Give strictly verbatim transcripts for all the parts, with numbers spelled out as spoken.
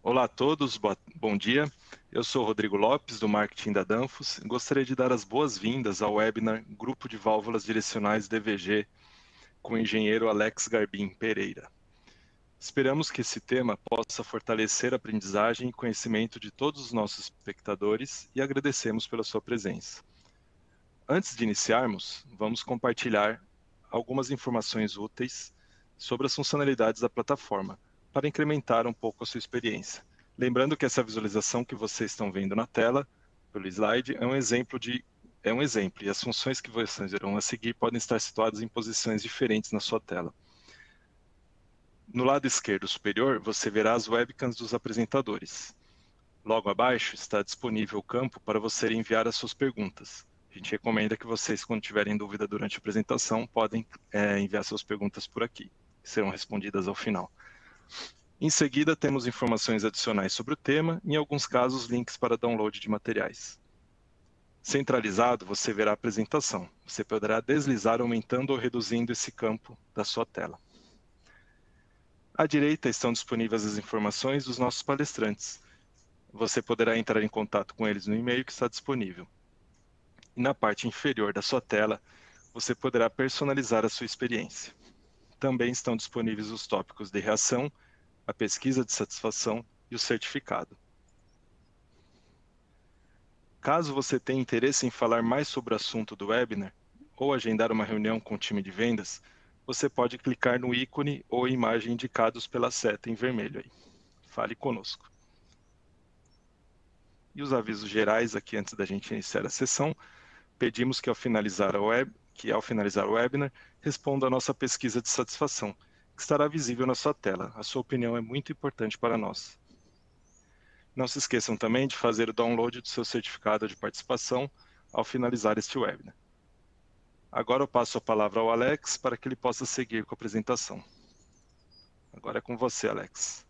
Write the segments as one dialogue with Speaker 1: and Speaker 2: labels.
Speaker 1: Olá a todos, boa- bom dia. Eu sou Rodrigo Lopes, do marketing da Danfoss. Gostaria de dar as boas-vindas ao webinar Grupo de Válvulas Direcionais D V G, com o engenheiro Alex Garbim Pereira. Esperamos que esse tema possa fortalecer a aprendizagem e conhecimento de todos os nossos espectadores e agradecemos pela sua presença. Antes de iniciarmos, vamos compartilhar algumas informações úteis sobre as funcionalidades da plataforma, para incrementar um pouco a sua experiência. Lembrando que essa visualização que vocês estão vendo na tela, pelo slide, é um exemplo de é um exemplo, e as funções que vocês irão a seguir podem estar situadas em posições diferentes na sua tela. No lado esquerdo superior, você verá as webcams dos apresentadores. Logo abaixo está disponível o campo para você enviar as suas perguntas. A gente recomenda que vocês, quando tiverem dúvida durante a apresentação, podem é, enviar suas perguntas por aqui, que serão respondidas ao final. Em seguida, temos informações adicionais sobre o tema e, em alguns casos, links para download de materiais. Centralizado, você verá a apresentação. Você poderá deslizar aumentando ou reduzindo esse campo da sua tela. À direita estão disponíveis as informações dos nossos palestrantes. Você poderá entrar em contato com eles no e-mail que está disponível. E na parte inferior da sua tela, você poderá personalizar a sua experiência. Também estão disponíveis os tópicos de reação, a pesquisa de satisfação e o certificado. Caso você tenha interesse em falar mais sobre o assunto do webinar ou agendar uma reunião com o time de vendas, você pode clicar no ícone ou imagem indicados pela seta em vermelho aí. Fale conosco. E os avisos gerais aqui antes da gente iniciar a sessão, pedimos que ao finalizar, a web, que ao finalizar o webinar, responda a nossa pesquisa de satisfação, que estará visível na sua tela. A sua opinião é muito importante para nós. Não se esqueçam também de fazer o download do seu certificado de participação ao finalizar este webinar. Agora eu passo a palavra ao Alex para que ele possa seguir com a apresentação. Agora é com você, Alex.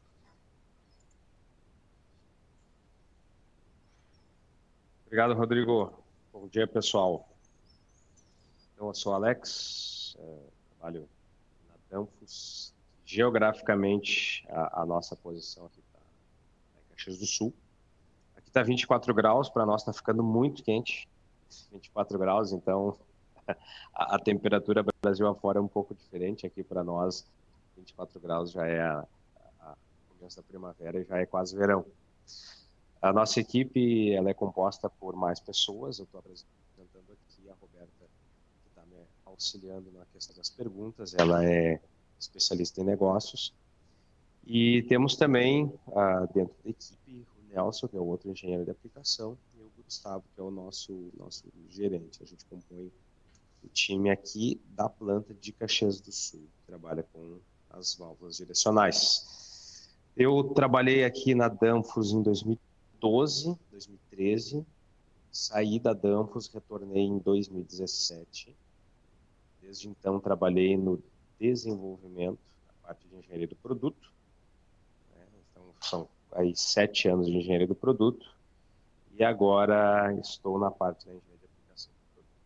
Speaker 2: Obrigado, Rodrigo. Bom dia, pessoal. Então, eu sou o Alex, é, trabalho na Danfoss. Geograficamente, a, a nossa posição aqui está em Caxias do Sul. Aqui está vinte e quatro graus, para nós está ficando muito quente, vinte e quatro graus, então a, a temperatura Brasil afora é um pouco diferente. Aqui para nós, vinte e quatro graus já é a, a começo da primavera e já é quase verão. A nossa equipe ela é composta por mais pessoas. Eu estou apresentando aqui a Roberta, que está me auxiliando na questão das perguntas. Ela é especialista em negócios. E temos também, ah, dentro da equipe, o Nelson, que é o outro engenheiro de aplicação, e o Gustavo, que é o nosso, nosso gerente. A gente compõe o time aqui da planta de Caxias do Sul, que trabalha com as válvulas direcionais. Eu trabalhei aqui na Danfoss em dois mil e doze, dois mil e treze, saí da Danfoss, retornei em dois mil e dezessete. Desde então trabalhei no desenvolvimento, na parte de engenharia do produto. Então são aí sete anos de engenharia do produto e agora estou na parte da engenharia de aplicação do produto.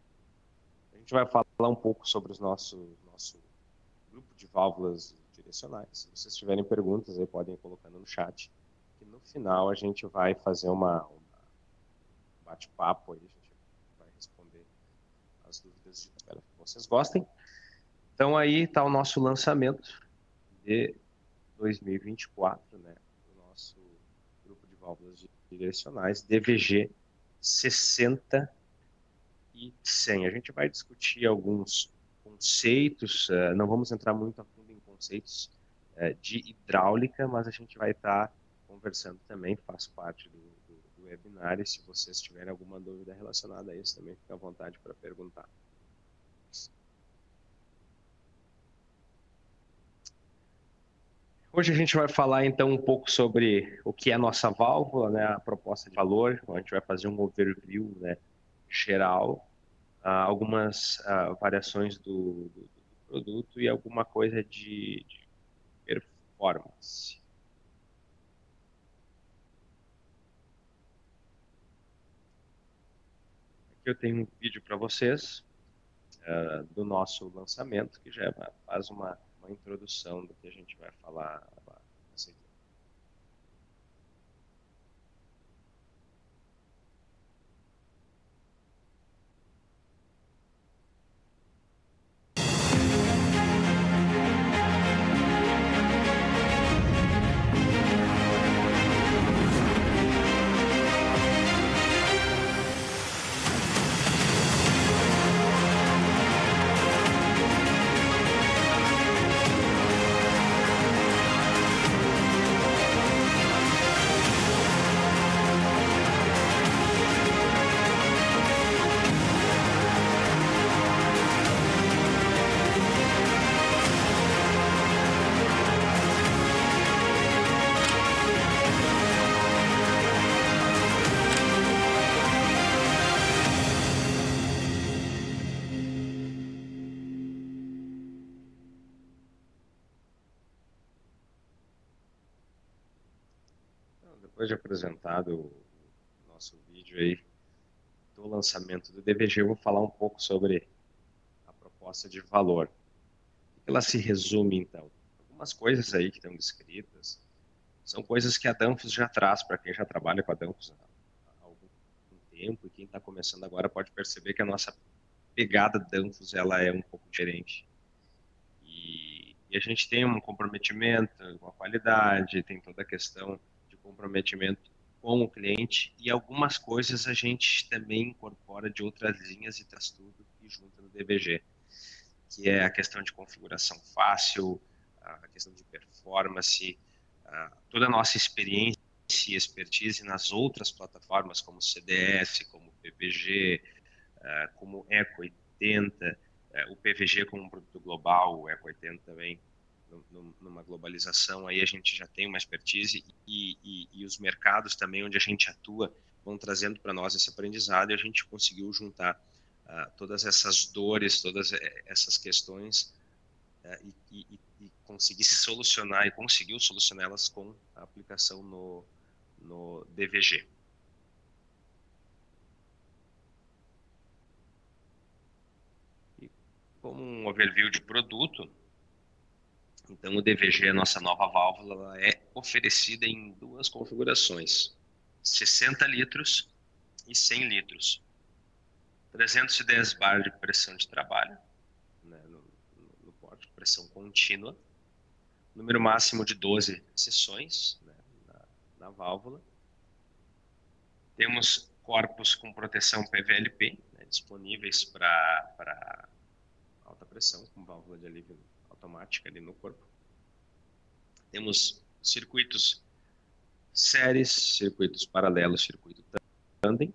Speaker 2: A gente vai falar um pouco sobre o nosso, nosso grupo de válvulas direcionais. Se vocês tiverem perguntas, aí podem ir colocando no chat. E no final a gente vai fazer uma, uma bate-papo, aí a gente vai responder as dúvidas. Espero que vocês gostem. Então aí está o nosso lançamento de dois mil e vinte e quatro, né? O nosso grupo de válvulas direcionais, D V G sessenta e cem. A gente vai discutir alguns conceitos, não vamos entrar muito a fundo em conceitos de hidráulica, mas a gente vai estar conversando também, faz parte do, do, do webinar, e se vocês tiverem alguma dúvida relacionada a isso, também fica à vontade para perguntar. Hoje a gente vai falar então um pouco sobre o que é a nossa válvula, né, a proposta de valor. A gente vai fazer um overview, né, geral, Uh, algumas uh, variações do, do, do produto e alguma coisa de, de performance. Aqui eu tenho um vídeo para vocês uh, do nosso lançamento, que já faz uma, uma introdução do que a gente vai falar nessa aqui. Depois de apresentado o nosso vídeo aí do lançamento do D V G, eu vou falar um pouco sobre a proposta de valor. O que ela se resume, então? Algumas coisas aí que estão descritas são coisas que a Danfoss já traz para quem já trabalha com a Danfoss há algum tempo, e quem está começando agora pode perceber que a nossa pegada Danfoss ela é um pouco diferente. E, e a gente tem um comprometimento com a qualidade, tem toda a questão de comprometimento com o cliente, e algumas coisas a gente também incorpora de outras linhas e traz tudo e junta no D V G, que é a questão de configuração fácil, a questão de performance, toda a nossa experiência e expertise nas outras plataformas, como C D S, como P P G, como Eco oitenta, o P V G como um produto global, o Eco oitenta também, numa globalização, aí a gente já tem uma expertise, e, e, e os mercados também onde a gente atua vão trazendo para nós esse aprendizado, e a gente conseguiu juntar uh, todas essas dores, todas essas questões, uh, e, e, e conseguir solucionar, e conseguiu solucioná-las com a aplicação no, no D V G. E como um overview de produto, então, o D V G, a nossa nova válvula, ela é oferecida em duas configurações, sessenta litros e cem litros. trezentos e dez bar de pressão de trabalho, né, no, no porte, pressão contínua. Número máximo de doze sessões, né, na, na válvula. Temos corpos com proteção P V L P, né, disponíveis para alta pressão, com válvula de alívio automática ali no corpo. Temos circuitos séries, circuitos paralelos, circuito tandem.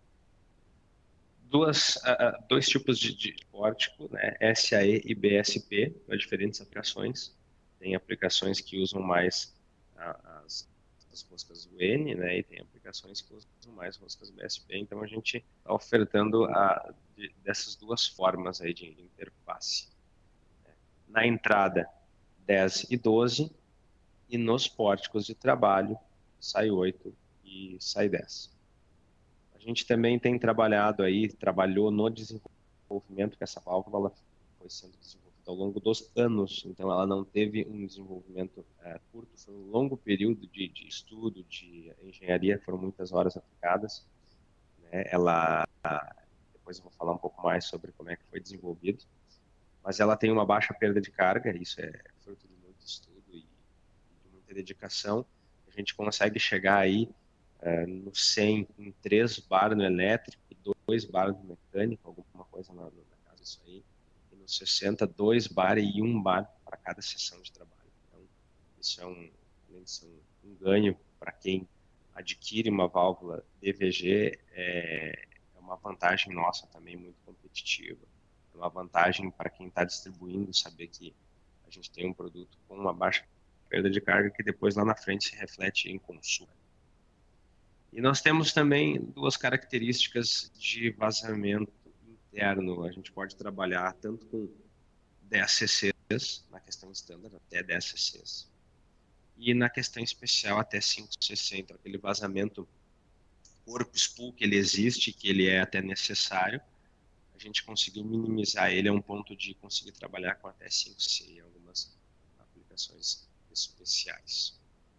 Speaker 2: Duas, uh, dois tipos de, de pórtico, né, S A E e B S P, para diferentes aplicações. Tem aplicações que usam mais uh, as, as roscas U N, né, e tem aplicações que usam mais roscas B S P. Então a gente está ofertando a, de, dessas duas formas aí de interface. Na entrada, dez e doze, e nos pórticos de trabalho, sai oito e sai dez. A gente também tem trabalhado aí, trabalhou no desenvolvimento, que essa válvula ela foi sendo desenvolvida ao longo dos anos, então ela não teve um desenvolvimento é, curto, foi um longo período de, de estudo, de engenharia, foram muitas horas aplicadas, né? Ela, depois eu vou falar um pouco mais sobre como é que foi desenvolvido, mas ela tem uma baixa perda de carga, isso é fruto de muito estudo e de muita dedicação. A gente consegue chegar aí uh, no cem em três bar no elétrico e dois bar no mecânico, alguma coisa na, na casa disso aí, e no sessenta, dois bar e um bar para cada sessão de trabalho. Então, isso é um, além de ser um, um ganho para quem adquire uma válvula D V G, é, é uma vantagem nossa também muito competitiva. É uma vantagem para quem está distribuindo saber que a gente tem um produto com uma baixa perda de carga que depois lá na frente se reflete em consumo. E nós temos também duas características de vazamento interno. A gente pode trabalhar tanto com dez cc's, na questão standard, até dez cc's, e na questão especial até cinco cc. Então, aquele vazamento corpo spool que ele existe, que ele é até necessário, a gente conseguiu minimizar ele a um ponto de conseguir trabalhar com até cinco C em algumas aplicações especiais.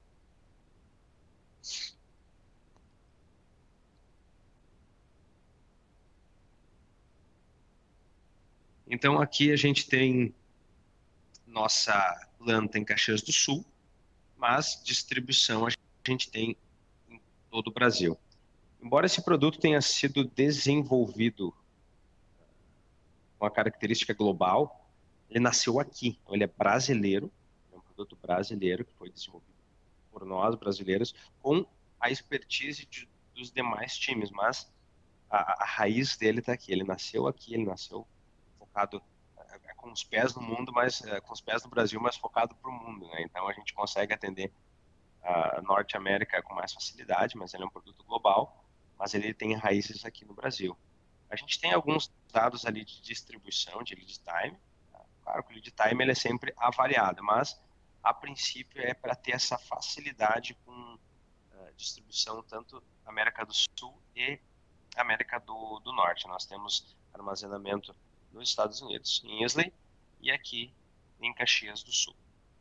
Speaker 2: Então aqui a gente tem nossa planta em Caxias do Sul, mas distribuição a gente tem em todo o Brasil. Embora esse produto tenha sido desenvolvido com a característica global, ele nasceu aqui, então ele é brasileiro, é um produto brasileiro que foi desenvolvido por nós brasileiros, com a expertise de, dos demais times, mas a, a raiz dele está aqui, ele nasceu aqui, ele nasceu focado é, com os pés no mundo, mas é, com os pés no Brasil, mas focado para o mundo, né? Então a gente consegue atender a Norte América com mais facilidade, mas ele é um produto global, mas ele tem raízes aqui no Brasil. A gente tem alguns dados ali de distribuição, de lead time. Tá? Claro que o lead time ele é sempre avaliado, mas a princípio é para ter essa facilidade com uh, distribuição tanto América do Sul e América do, do Norte. Nós temos armazenamento nos Estados Unidos, em Islay, e aqui em Caxias do Sul.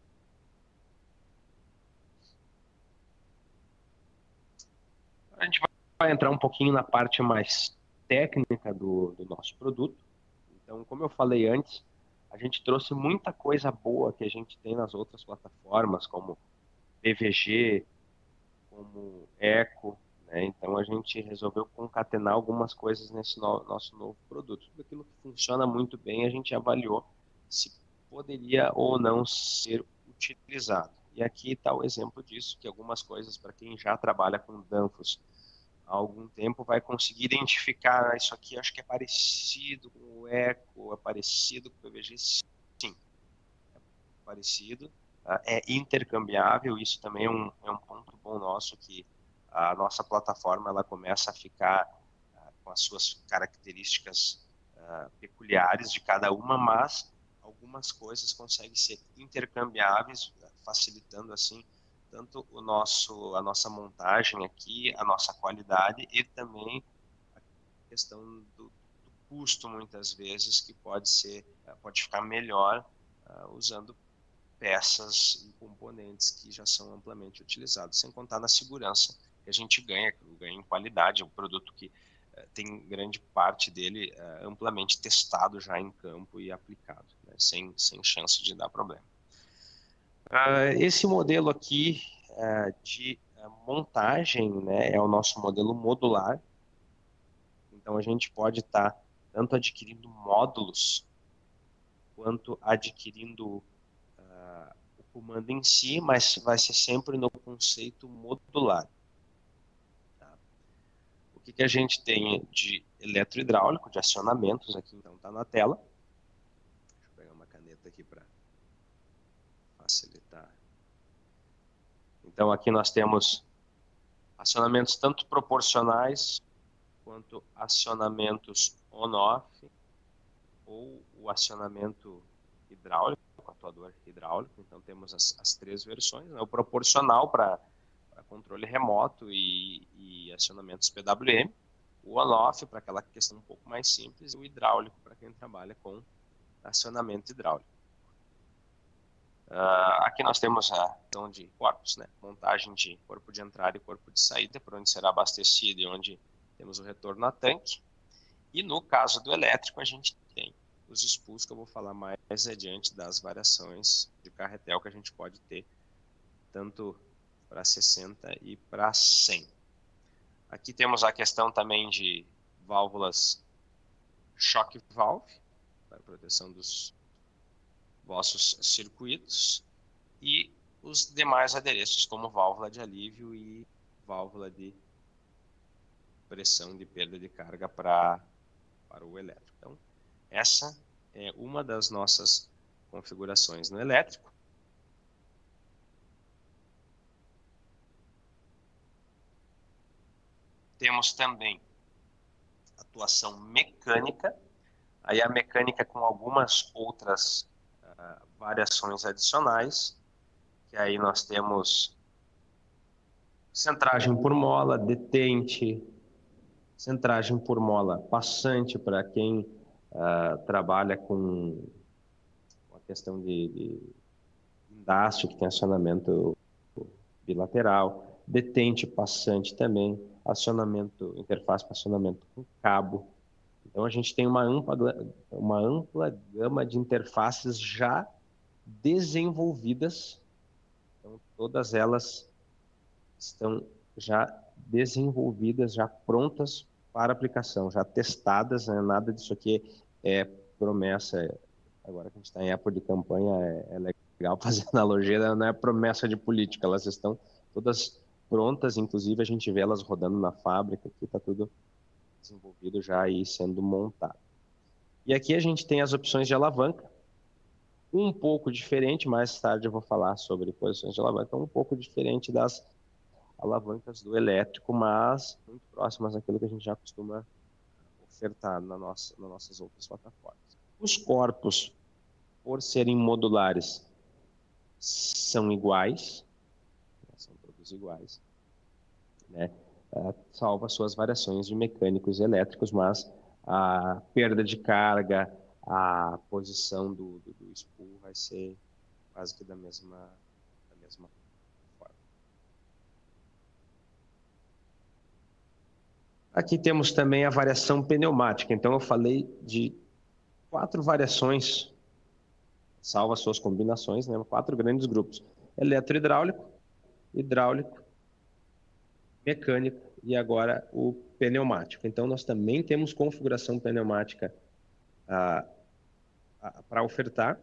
Speaker 2: A gente vai entrar um pouquinho na parte mais técnica do, do nosso produto. Então, como eu falei antes, a gente trouxe muita coisa boa que a gente tem nas outras plataformas, como P V G, como Eco, né? Então a gente resolveu concatenar algumas coisas nesse no, nosso novo produto. Tudo aquilo que funciona muito bem, a gente avaliou se poderia ou não ser utilizado. E aqui está o exemplo disso, que algumas coisas, para quem já trabalha com Danfoss há algum tempo, vai conseguir identificar, ah, isso aqui acho que é parecido com o Eco, é parecido com o P V G, sim, é parecido, é intercambiável. Isso também é um, é um ponto bom nosso, que a nossa plataforma ela começa a ficar uh, com as suas características uh, peculiares de cada uma, mas algumas coisas conseguem ser intercambiáveis, facilitando assim tanto o nosso, a nossa montagem aqui, a nossa qualidade e também a questão do, do custo, muitas vezes, que pode ser, pode ficar melhor uh, usando peças e componentes que já são amplamente utilizados, sem contar na segurança que a gente ganha, ganha em qualidade. É um produto que uh, tem grande parte dele uh, amplamente testado já em campo e aplicado, né, sem, sem chance de dar problema. Uh, esse modelo aqui uh, de uh, montagem, né, é o nosso modelo modular. Então a gente pode estar tá tanto adquirindo módulos quanto adquirindo uh, o comando em si, mas vai ser sempre no conceito modular. Tá? O que, que a gente tem de eletrohidráulico, de acionamentos aqui, então está na tela. Deixa eu pegar uma caneta aqui para facilitar. Então aqui nós temos acionamentos tanto proporcionais quanto acionamentos on-off, ou o acionamento hidráulico, atuador hidráulico. Então temos as, as três versões, né? O proporcional para controle remoto e, e acionamentos P W M, o on-off para aquela questão um pouco mais simples, e o hidráulico para quem trabalha com acionamento hidráulico. Uh, aqui nós temos a questão de corpos, né? Montagem de corpo de entrada e corpo de saída, por onde será abastecido e onde temos o retorno a tanque. E no caso do elétrico, a gente tem os spools, que eu vou falar mais adiante, das variações de carretel que a gente pode ter, tanto para sessenta e para cem. Aqui temos a questão também de válvulas shock valve, para proteção dos vossos circuitos, e os demais adereços, como válvula de alívio e válvula de pressão de perda de carga para, para o elétrico. Então, essa é uma das nossas configurações no elétrico. Temos também atuação mecânica, aí a mecânica com algumas outras uh, variações adicionais, que aí nós temos centragem por mola, detente, centragem por mola passante para quem uh, trabalha com a questão de, de guindaste, que tem acionamento bilateral, detente passante também, acionamento, interface para acionamento com cabo. Então a gente tem uma ampla, uma ampla gama de interfaces já desenvolvidas. Então todas elas estão já desenvolvidas, já prontas para aplicação, já testadas, né? Nada disso aqui é promessa. Agora que a gente está em época de campanha, é, é legal fazer analogia, não é promessa de política, elas estão todas prontas, inclusive a gente vê elas rodando na fábrica, aqui está tudo desenvolvido já e sendo montado. E aqui a gente tem as opções de alavanca, um pouco diferente, mais tarde eu vou falar sobre posições de alavanca, um pouco diferente das alavancas do elétrico, mas muito próximas daquilo que a gente já costuma ofertar na nossa, nas nossas outras plataformas. Os corpos, por serem modulares, são iguais, são todos iguais. né? Uh, salvo as suas variações de mecânicos e elétricos, mas a perda de carga, a posição do, do, do spool vai ser quase que da mesma, da mesma forma. Aqui temos também a variação pneumática. Então, eu falei de quatro variações, salvo as suas combinações, né? Quatro grandes grupos: eletrohidráulico, hidráulico, mecânico e agora o pneumático. Então, nós também temos configuração pneumática ah, ah, para ofertar.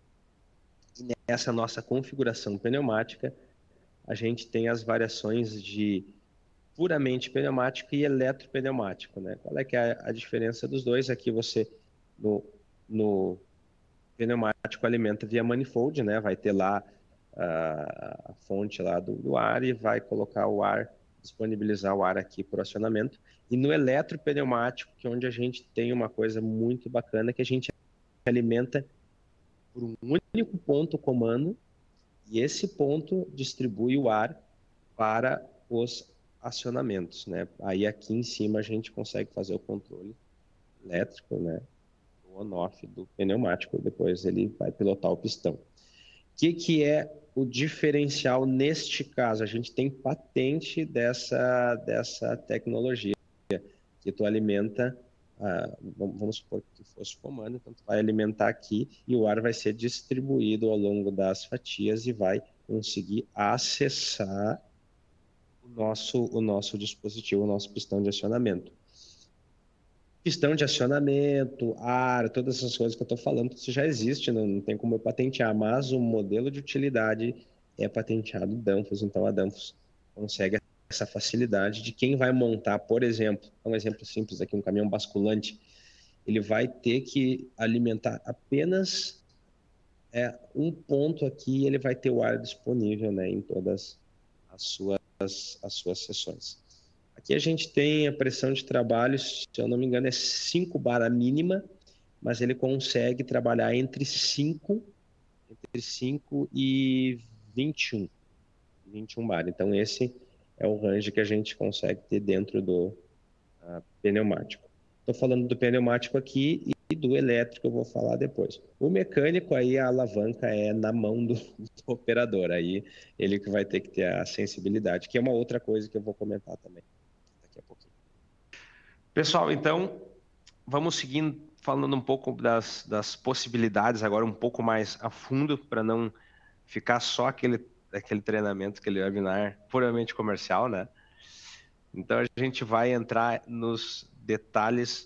Speaker 2: E nessa nossa configuração pneumática, a gente tem as variações de puramente pneumático e eletropneumático, né? Qual é que é a diferença dos dois? Aqui você, no, no pneumático, alimenta via manifold, né? Vai ter lá a, a fonte lá do, do ar e vai colocar o ar, disponibilizar o ar aqui para o acionamento. E no eletropneumático, que é onde a gente tem uma coisa muito bacana, que a gente alimenta por um único ponto comando, e esse ponto distribui o ar para os acionamentos, né? Aí aqui em cima a gente consegue fazer o controle elétrico, né? O on-off do pneumático, depois ele vai pilotar o pistão. O que, que é o diferencial neste caso? A gente tem patente dessa, dessa tecnologia, que tu alimenta, ah, vamos supor que fosse comando, então tu vai alimentar aqui e o ar vai ser distribuído ao longo das fatias e vai conseguir acessar o nosso, o nosso dispositivo, o nosso pistão de acionamento. Pistão de acionamento, ar, todas essas coisas que eu estou falando, isso já existe, não, não tem como eu patentear, mas o modelo de utilidade é patenteado Danfoss, então a Danfoss consegue essa facilidade de quem vai montar, por exemplo, um exemplo simples aqui, um caminhão basculante, ele vai ter que alimentar apenas é, um ponto aqui e ele vai ter o ar disponível, né, em todas as suas, as suas sessões. Aqui a gente tem a pressão de trabalho, se eu não me engano, é cinco bar a mínima, mas ele consegue trabalhar entre cinco, entre cinco e vinte e um, vinte e um bar. Então, esse é o range que a gente consegue ter dentro do uh, pneumático. Estou falando do pneumático aqui e do elétrico eu vou falar depois. O mecânico, aí a alavanca é na mão do, do operador, aí ele que vai ter que ter a sensibilidade, que é uma outra coisa que eu vou comentar também daqui a pouquinho. Pessoal, então, vamos seguindo, falando um pouco das, das possibilidades, agora um pouco mais a fundo, para não ficar só aquele, aquele treinamento, aquele webinar puramente comercial, né? Então, a gente vai entrar nos detalhes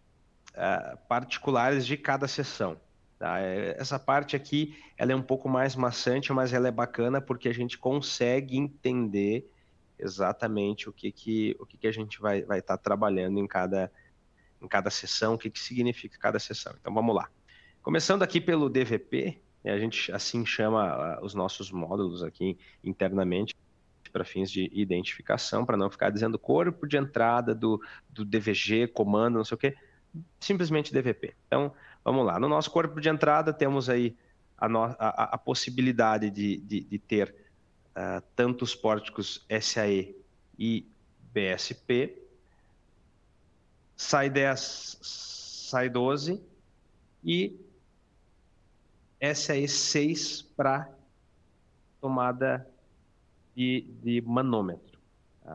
Speaker 2: uh, particulares de cada sessão. Tá? Essa parte aqui, ela é um pouco mais maçante, mas ela é bacana porque a gente consegue entender exatamente o que, que, o que, que a gente vai vai estar trabalhando em cada, em cada sessão, o que, que significa cada sessão. Então, vamos lá. Começando aqui pelo D V P, a gente assim chama os nossos módulos aqui internamente para fins de identificação, para não ficar dizendo corpo de entrada do, do D V G, comando, não sei o quê, simplesmente D V P. Então, vamos lá. No nosso corpo de entrada, temos aí a, no, a, a possibilidade de, de, de ter Uh, tanto os pórticos S A E e B S P, S A I dez, S A I doze e S A E seis para tomada de, de manômetro. Tá?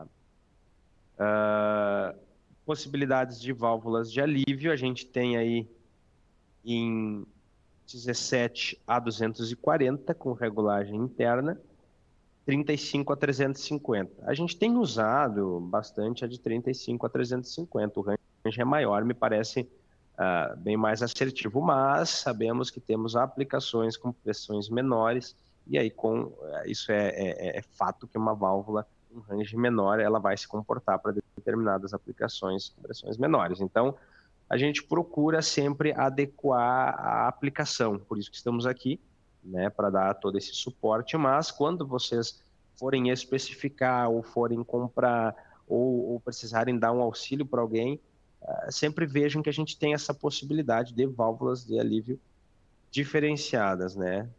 Speaker 2: Uh, possibilidades de válvulas de alívio, a gente tem aí em dezessete a duzentos e quarenta com regulagem interna, trinta e cinco a trezentos e cinquenta. A gente tem usado bastante a de trinta e cinco a trezentos e cinquenta. O range é maior, me parece uh, bem mais assertivo, mas sabemos que temos aplicações com pressões menores e aí com uh, isso é, é, é fato que uma válvula um range menor ela vai se comportar para determinadas aplicações com pressões menores. Então a gente procura sempre adequar a aplicação, por isso que estamos aqui, né, para dar todo esse suporte, mas quando vocês forem especificar ou forem comprar ou, ou precisarem dar um auxílio para alguém, uh, sempre vejam que a gente tem essa possibilidade de válvulas de alívio diferenciadas, né,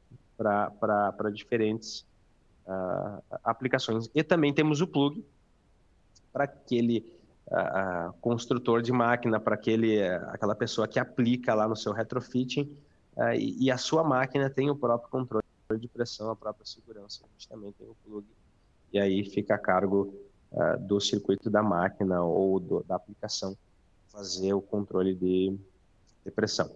Speaker 2: para diferentes uh, aplicações. E também temos o plug, para aquele uh, construtor de máquina, para aquele uh, aquela pessoa que aplica lá no seu retrofitting, uh, e, e a sua máquina tem o próprio controle de pressão, a própria segurança, a gente também tem o plug, e aí fica a cargo uh, do circuito da máquina ou do, da aplicação fazer o controle de, de pressão.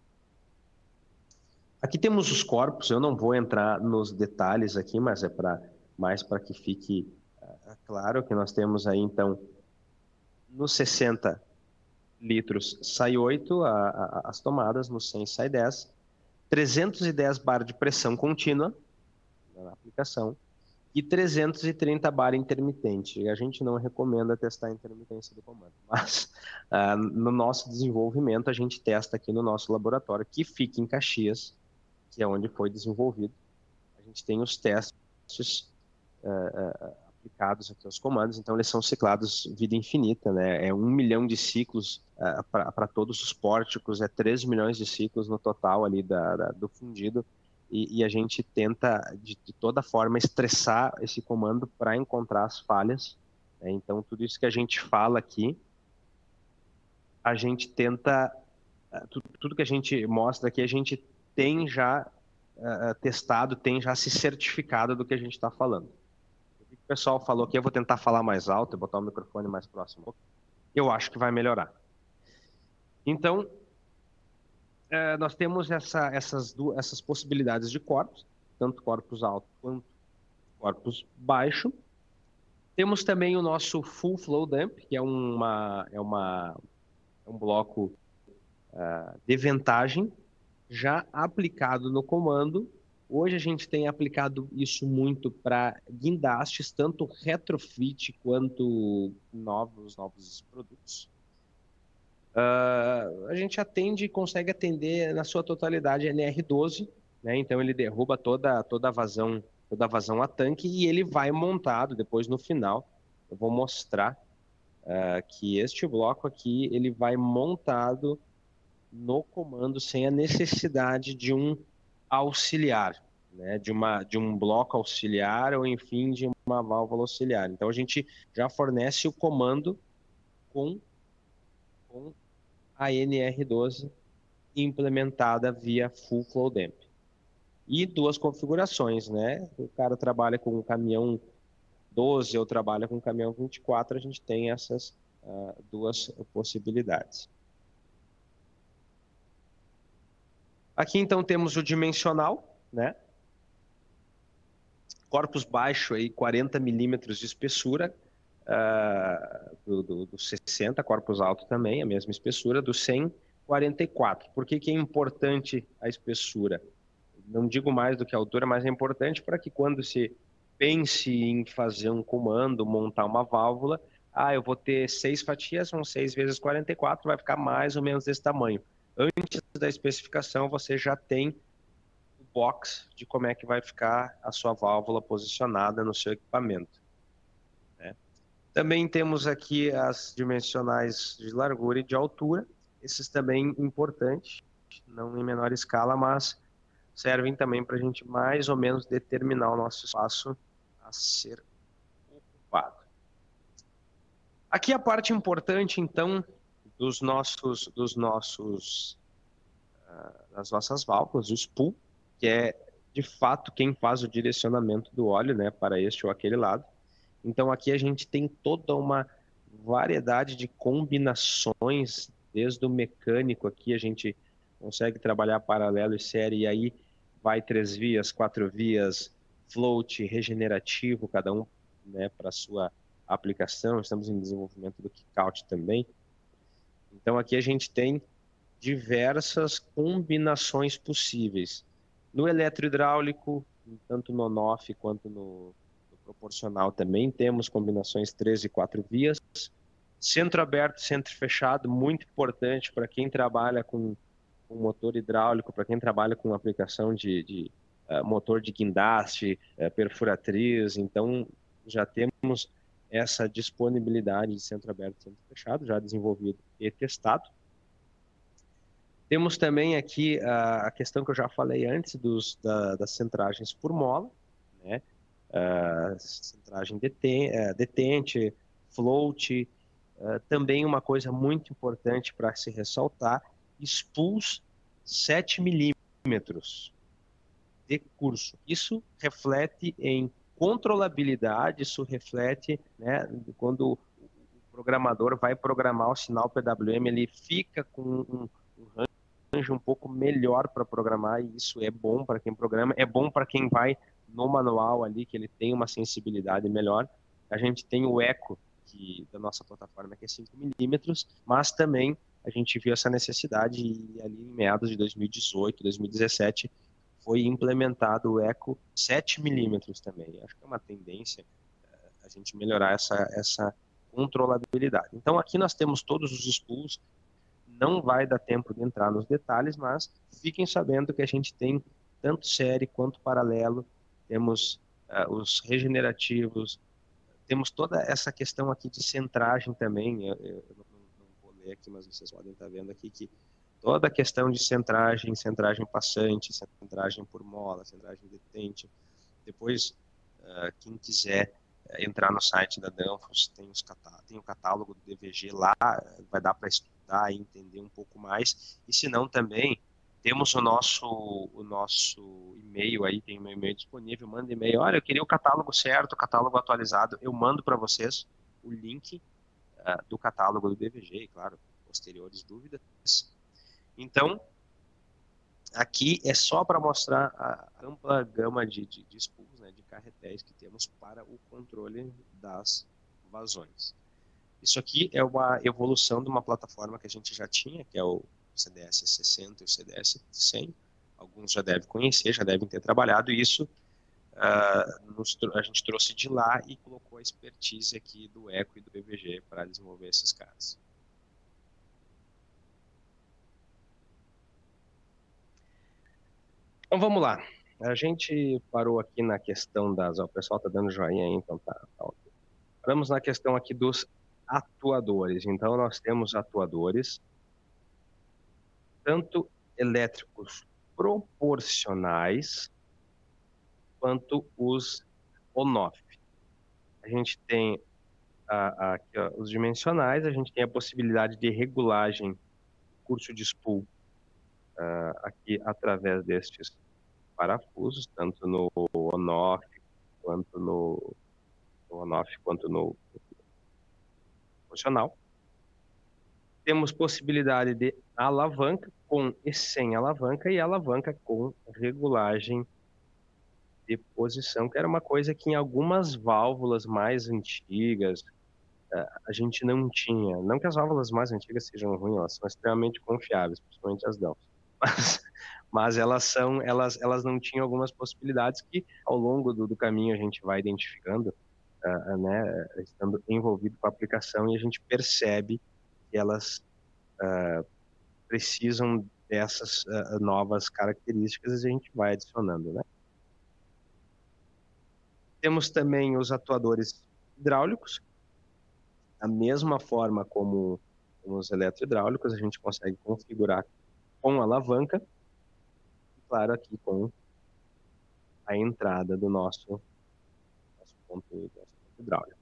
Speaker 2: Aqui temos os corpos, eu não vou entrar nos detalhes aqui, mas é para mais para que fique uh, claro que nós temos aí, então, nos sessenta litros sai oito a, a, as tomadas, nos cem sai dez, trezentos e dez bar de pressão contínua na aplicação e trezentos e trinta bar intermitente. A gente não recomenda testar a intermitência do comando, mas uh, no nosso desenvolvimento a gente testa aqui no nosso laboratório, que fica em Caxias, que é onde foi desenvolvido. A gente tem os testes uh, uh, aplicados aqui aos comandos, então eles são ciclados vida infinita, né? É um milhão de ciclos uh, para todos os pórticos, é três milhões de ciclos no total ali da, da, do fundido, e, e a gente tenta de, de toda forma estressar esse comando para encontrar as falhas, né? Então tudo isso que a gente fala aqui, a gente tenta, uh, tudo, tudo que a gente mostra aqui, a gente tem já uh, testado, tem já se certificado do que a gente está falando. O pessoal falou que eu vou tentar falar mais alto e botar o microfone mais próximo. Eu acho que vai melhorar. Então, é, nós temos essa, essas, duas, essas possibilidades de corpos, tanto corpos alto quanto corpos baixo. Temos também o nosso Full Flow Dump, que é, uma, é, uma, é um bloco uh, de ventagem já aplicado no comando. Hoje a gente tem aplicado isso muito para guindastes, tanto retrofit quanto novos, novos produtos. Uh, a gente atende e consegue atender na sua totalidade N R doze, né? Então ele derruba toda, toda a vazão, toda a vazão a tanque e ele vai montado depois no final. Eu vou mostrar uh, que este bloco aqui ele vai montado no comando sem a necessidade de um auxiliar, né, de, uma, de um bloco auxiliar ou, enfim, de uma válvula auxiliar. Então, a gente já fornece o comando com, com a N R doze implementada via Full Flow Dump. E duas configurações, né? O cara trabalha com um caminhão doze ou trabalha com um caminhão vinte e quatro, a gente tem essas uh, duas possibilidades. Aqui, então, temos o dimensional, né? Corpus baixo, aí, quarenta milímetros de espessura, uh, do, do, do sessenta, corpus alto também, a mesma espessura, do cem, quarenta e quatro. Por que que é importante a espessura? Não digo mais do que a altura, mas é importante para que quando se pense em fazer um comando, montar uma válvula, ah, eu vou ter seis fatias, são seis vezes quarenta e quatro, vai ficar mais ou menos desse tamanho. Antes da especificação, você já tem o box de como é que vai ficar a sua válvula posicionada no seu equipamento, né? Também temos aqui as dimensionais de largura e de altura. Esses também importantes, não em menor escala, mas servem também para a gente mais ou menos determinar o nosso espaço a ser ocupado. Aqui a parte importante, então, dos nossos, dos nossos, uh, das nossas válvulas, o spool, que é de fato quem faz o direcionamento do óleo, né, para este ou aquele lado. Então aqui a gente tem toda uma variedade de combinações, desde o mecânico aqui a gente consegue trabalhar paralelo e série, e aí vai três vias, quatro vias, float, regenerativo, cada um, né, para a sua aplicação. Estamos em desenvolvimento do kickout também. Então aqui a gente tem diversas combinações possíveis. No eletrohidráulico, tanto no on-off quanto no, no proporcional também, temos combinações três e quatro vias. Centro aberto, centro fechado, muito importante para quem trabalha com, com motor hidráulico, para quem trabalha com aplicação de, de uh, motor de guindaste, uh, perfuratriz. Então já temos essa disponibilidade de centro aberto e centro fechado, já desenvolvido e testado. Temos também aqui a, a questão que eu já falei antes dos, da, das centragens por mola, né? Uh, centragem deten, uh, detente, float. Uh, também uma coisa muito importante para se ressaltar, spools sete milímetros de curso. Isso reflete em controlabilidade, isso reflete, né, quando o programador vai programar o sinal P W M, ele fica com um, um range um pouco melhor para programar, e isso é bom para quem programa, é bom para quem vai no manual ali, que ele tem uma sensibilidade melhor. A gente tem o eco que, da nossa plataforma, que é cinco milímetros, mas também a gente viu essa necessidade e ali em meados de dois mil e dezoito, dois mil e dezessete, foi implementado o eco sete milímetros também. Acho que é uma tendência a gente melhorar essa, essa controlabilidade. Então aqui nós temos todos os spools, não vai dar tempo de entrar nos detalhes, mas fiquem sabendo que a gente tem tanto série quanto paralelo, temos uh, os regenerativos, temos toda essa questão aqui de centragem também, eu, eu não, não vou ler aqui, mas vocês podem estar vendo aqui que toda a questão de centragem, centragem passante, centragem por mola, centragem detente. Depois, uh, quem quiser entrar no site da Danfoss, tem, os catá tem o catálogo do D V G lá, vai dar para estudar e entender um pouco mais. E se não também, temos o nosso, o nosso e-mail aí, tem o meu e-mail disponível, manda e-mail, olha, eu queria o catálogo certo, o catálogo atualizado, eu mando para vocês o link uh, do catálogo do D V G, e claro, posteriores dúvidas. Então, aqui é só para mostrar a ampla gama de, de, de spools, né, de carretéis que temos para o controle das vazões. Isso aqui é uma evolução de uma plataforma que a gente já tinha, que é o C D S sessenta e o C D S cem. Alguns já devem conhecer, já devem ter trabalhado isso. Uh, nos, a gente trouxe de lá e colocou a expertise aqui do Eco e do D V G para desenvolver esses caras. Então vamos lá. A gente parou aqui na questão das... O pessoal está dando joinha aí, então tá, tá ok. Paramos na questão aqui dos atuadores. Então nós temos atuadores, tanto elétricos proporcionais, quanto os on-off. A gente tem a, a, aqui, ó, os dimensionais, a gente tem a possibilidade de regulagem, curso de spool, uh, aqui através destes parafusos, tanto no on-off, quanto no, no on-off, quanto no proporcional. Temos possibilidade de alavanca com e sem alavanca, e alavanca com regulagem de posição, que era uma coisa que em algumas válvulas mais antigas a gente não tinha. Não que as válvulas mais antigas sejam ruins, elas são extremamente confiáveis, principalmente as Danfoss. Mas, mas elas são, elas, elas não tinham algumas possibilidades que ao longo do, do caminho a gente vai identificando, uh, né, estando envolvido com a aplicação, e a gente percebe que elas uh, precisam dessas uh, novas características, e a gente vai adicionando, né? Temos também os atuadores hidráulicos. Da mesma forma como os eletrohidráulicos, a gente consegue configurar com alavanca, e claro, aqui com a entrada do nosso, nosso, ponto, nosso ponto hidráulico.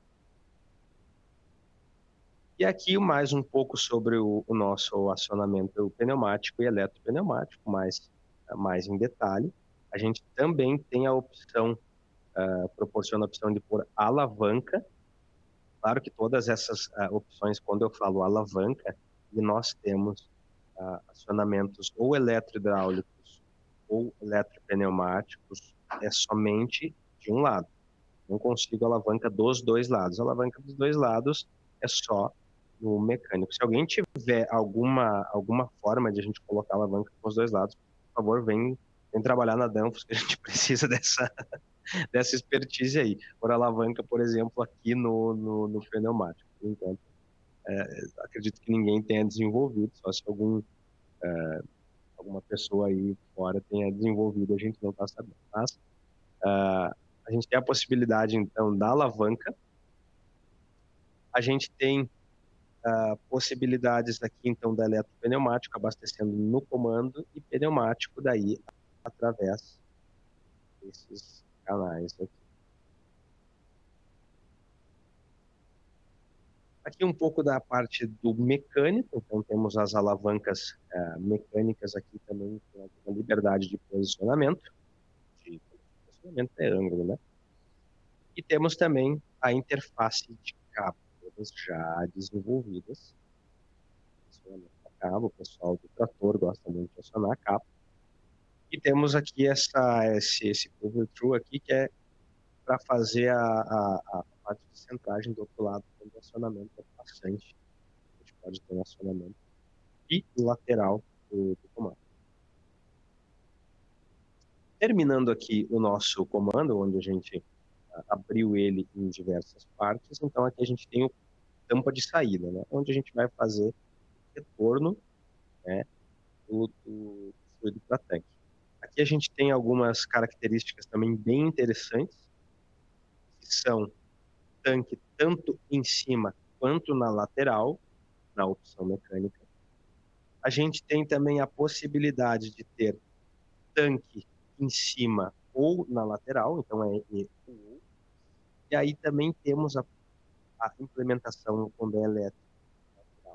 Speaker 2: E aqui mais um pouco sobre o, o nosso acionamento pneumático e eletropneumático, mais, mais em detalhe. A gente também tem a opção, uh, proporciona a opção de pôr alavanca. Claro que todas essas uh, opções, quando eu falo alavanca, e nós temos uh, acionamentos ou eletrohidráulicos ou eletropneumáticos, é somente de um lado. Não consigo alavanca dos dois lados. A alavanca dos dois lados é só no mecânico. Se alguém tiver alguma, alguma forma de a gente colocar alavanca com os dois lados, por favor, vem, vem trabalhar na Danfoss, que a gente precisa dessa, dessa expertise aí. Por alavanca, por exemplo, aqui no, no, no pneumático. Então, é, acredito que ninguém tenha desenvolvido, só se algum, é, alguma pessoa aí fora tenha desenvolvido, a gente não está sabendo. Mas uh, a gente tem a possibilidade, então, da alavanca. A gente tem uh, possibilidades aqui, então, da eletropneumático, abastecendo no comando, e pneumático daí através desses canais aqui. Aqui um pouco da parte do mecânico, então temos as alavancas uh, mecânicas aqui também com a liberdade de posicionamento, de posicionamento é ângulo, né? E temos também a interface de cabo, todas já desenvolvidas. Posicionamento a cabo, o pessoal do trator gosta muito de acionar a cabo. E temos aqui essa, esse, esse cover through aqui, que é para fazer a, a, a parte de centragem do outro lado, quando o acionamento é passante. A gente pode ter um acionamento bilateral do, do comando. Terminando aqui o nosso comando, onde a gente uh, abriu ele em diversas partes, então aqui a gente tem o tampa de saída, né? Onde a gente vai fazer o retorno, né, do, do fluido para tanque. Aqui a gente tem algumas características também bem interessantes, que são tanque tanto em cima quanto na lateral, na opção mecânica. A gente tem também a possibilidade de ter tanque em cima ou na lateral, então é E ou O. E aí também temos a, a implementação com B elétrica lateral,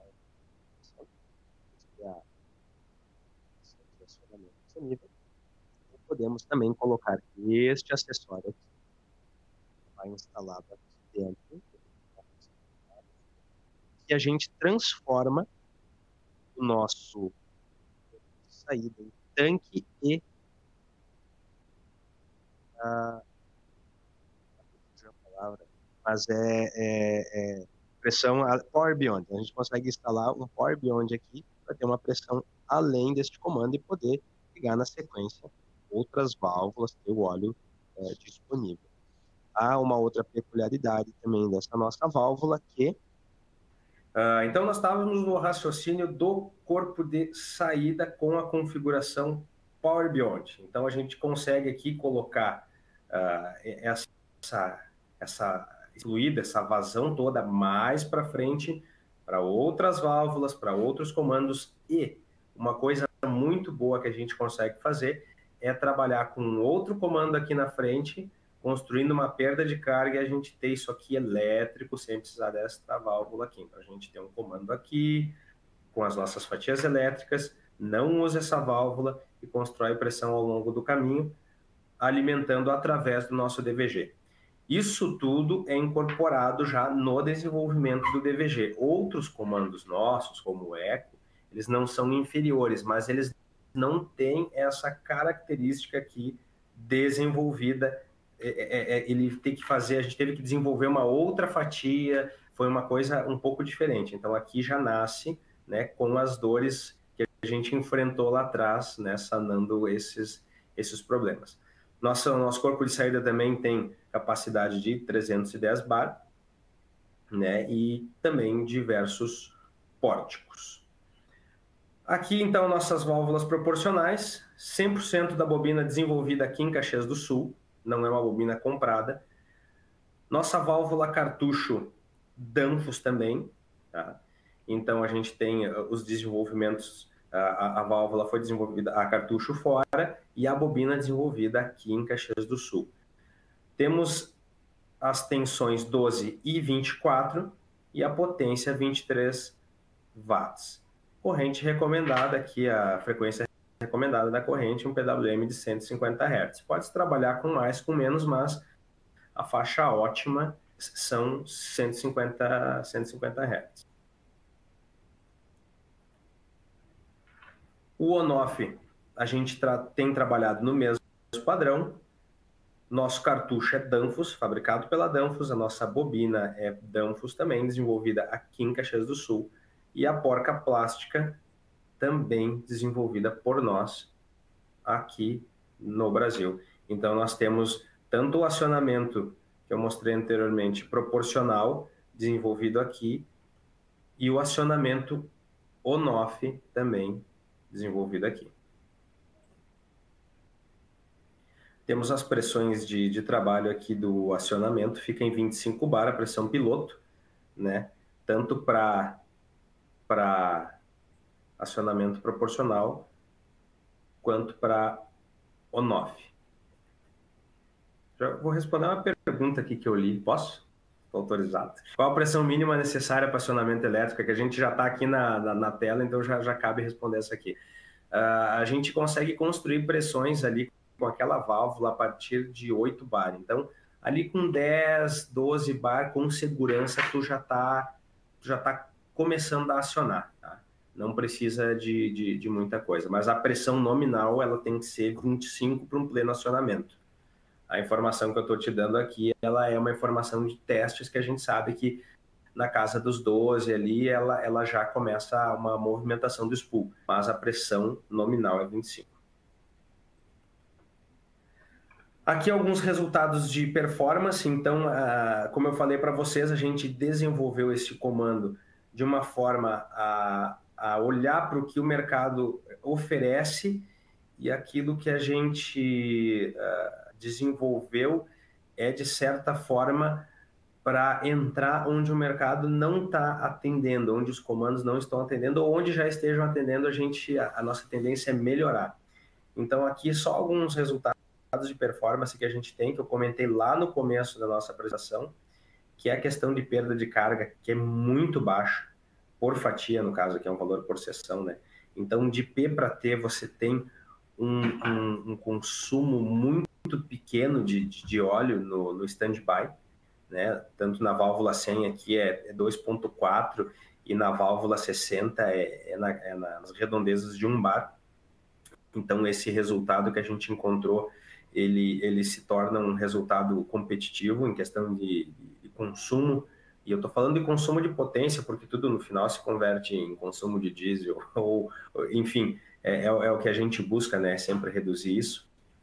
Speaker 2: que é a acionamento disponível. Podemos também colocar este acessório aqui, que vai instalado aqui dentro, e a gente transforma o nosso saída em tanque e a, a palavra, mas é, é, é pressão a, Power Beyond. A gente consegue instalar um Power Beyond aqui para ter uma pressão além deste comando e poder ligar na sequência outras válvulas, ter o óleo é, disponível. Há uma outra peculiaridade também dessa nossa válvula que
Speaker 3: Uh, então, nós estávamos no raciocínio do corpo de saída com a configuração Power Beyond. Então, a gente consegue aqui colocar uh, essa, essa fluida, essa vazão toda mais para frente, para outras válvulas, para outros comandos. E uma coisa muito boa que a gente consegue fazer é trabalhar com outro comando aqui na frente, construindo uma perda de carga e a gente ter isso aqui elétrico sem precisar dessa válvula aqui. Então, a gente tem um comando aqui com as nossas fatias elétricas, não usa essa válvula e constrói pressão ao longo do caminho, alimentando através do nosso D V G. Isso tudo é incorporado já no desenvolvimento do D V G. Outros comandos nossos, como o Eco, eles não são inferiores, mas eles não têm essa característica aqui desenvolvida. É, é, ele tem que fazer, a gente teve que desenvolver uma outra fatia, foi uma coisa um pouco diferente. Então aqui já nasce, né, com as dores que a gente enfrentou lá atrás, né, sanando esses, esses problemas. Nosso, nosso corpo de saída também tem capacidade de trezentos e dez bar, né, e também diversos pórticos. Aqui, então, nossas válvulas proporcionais, cem por cento da bobina desenvolvida aqui em Caxias do Sul, não é uma bobina comprada. Nossa válvula cartucho Danfoss também, tá? Então a gente tem os desenvolvimentos, a, a válvula foi desenvolvida a cartucho fora e a bobina desenvolvida aqui em Caxias do Sul. Temos as tensões doze e vinte e quatro e a potência vinte e três watts. Corrente recomendada aqui, a frequência recomendada da corrente, um P W M de cento e cinquenta hertz. Pode trabalhar com mais, com menos, mas a faixa ótima são cento e cinquenta, cento e cinquenta hertz. O on-off, a gente tra tem trabalhado no mesmo padrão. Nosso cartucho é Danfoss, fabricado pela Danfoss. A nossa bobina é Danfoss também, desenvolvida aqui em Caxias do Sul. E a porca plástica também desenvolvida por nós aqui no Brasil. Então, nós temos tanto o acionamento que eu mostrei anteriormente, proporcional, desenvolvido aqui, e o acionamento on-off também desenvolvido aqui. Temos as pressões de, de trabalho aqui do acionamento, fica em vinte e cinco bar a pressão piloto, né? Tanto para para acionamento proporcional, quanto para on-off. Já vou responder uma pergunta aqui que eu li, posso? Estou autorizado. Qual a pressão mínima necessária para acionamento elétrico? É que a gente já está aqui na, na, na tela, então já, já cabe responder essa aqui. Uh, a gente consegue construir pressões ali com aquela válvula a partir de oito bar. Então, ali com dez, doze bar, com segurança, tu já está já tá começando a acionar. Tá? Não precisa de, de, de muita coisa. Mas a pressão nominal ela tem que ser vinte e cinco para um pleno acionamento. A informação que eu estou te dando aqui, ela é uma informação de testes que a gente sabe que na casa dos doze ali, ela, ela já começa uma movimentação do spool, mas a pressão nominal é vinte e cinco. Aqui alguns resultados de performance. Então, uh, como eu falei para vocês, a gente desenvolveu esse comando de uma forma a, a olhar para o que o mercado oferece e aquilo que a gente... Uh, desenvolveu é, de certa forma, para entrar onde o mercado não está atendendo, onde os comandos não estão atendendo, ou onde já estejam atendendo, a, gente, a, a nossa tendência é melhorar. Então, aqui só alguns resultados de performance que a gente tem, que eu comentei lá no começo da nossa apresentação, que é a questão de perda de carga, que é muito baixa, por fatia, no caso aqui é um valor por sessão, né? Então, de P para T, você tem um, um, um consumo muito muito pequeno de, de óleo no, no standby, né? Tanto na válvula cem aqui é, é dois ponto quatro e na válvula sessenta é, é, na, é nas redondezas de um bar. Então esse resultado que a gente encontrou, ele, ele se torna um resultado competitivo em questão de, de consumo, e eu estou falando de consumo de potência, porque tudo no final se converte em consumo de diesel, ou enfim, é, é, é o que a gente busca, né? Sempre reduzir isso.